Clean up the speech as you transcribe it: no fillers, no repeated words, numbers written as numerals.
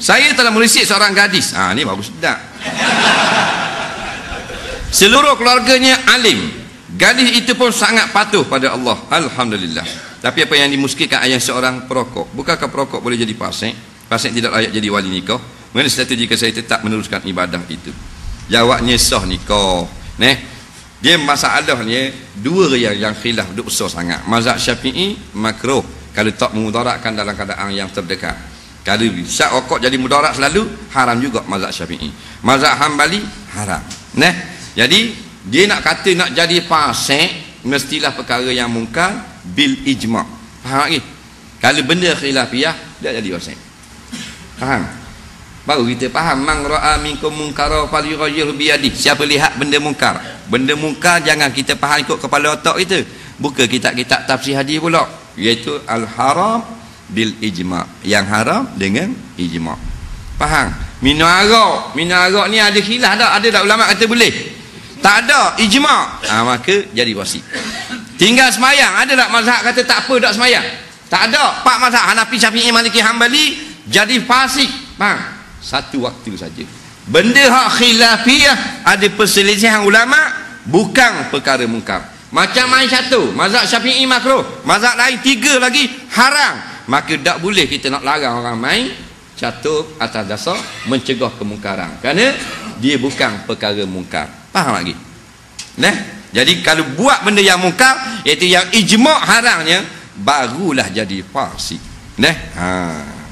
Saya telah merisik seorang gadis. Ni bagus sedap. Seluruh keluarganya alim. Gadis itu pun sangat patuh pada Allah. Alhamdulillah. Tapi apa yang dimuskilkan ayah seorang perokok. Bukankah perokok boleh jadi fasik? Fasik tidak layak jadi wali nikah. Mana satu jika saya tetap meneruskan ibadah itu? Jawabnya sah nikah. Dia masalahnya dua yang khilaf duk besar sangat. Mazhab Syafi'i makruh kalau tak memudaratkan dalam keadaan yang terdekat. Kalau syak rokok jadi mudarat selalu, haram juga mazhab Syafi'i. Mazhab Hambali haram. Jadi dia nak kata nak jadi fasik mestilah perkara yang mungkar bil ijma'. Faham lagi? Kalau benda khilafiyah dia jadi fasik. Faham? Baru kita faham. Man ra'a minkum munkara falyughayyirhu bi yadihi. Siapa lihat benda mungkar, benda mungkar jangan kita faham ikut kepala otak kita. Buka kitab-kitab tafsir hadis pula, iaitu al-haram bil ijma'. Yang haram dengan ijma'. Faham? Minum arak ni ada khilaf tak? Ada tak ulama kata boleh? Tak ada, ijma'. Maka jadi wasi. Tinggal semayang, ada tak mazhab kata tak apa tak semayang? Tak ada. Pak mazhab Hanafi, Syafi'i, Maliki, Hambali jadi fasik. Faham? Satu waktu saja. Benda hak khilafiyah ada perselisihan ulama, bukan perkara mungkar. Macam main satu, mazhab Syafi'i makruh, mazhab lain tiga lagi haram. Maka tak boleh kita nak larang orang main catur atas dasar mencegah kemungkaran, kerana dia bukan perkara mungkar. Faham lagi? Jadi kalau buat benda yang mungkar, iaitu yang ijma' haramnya, barulah jadi fasik.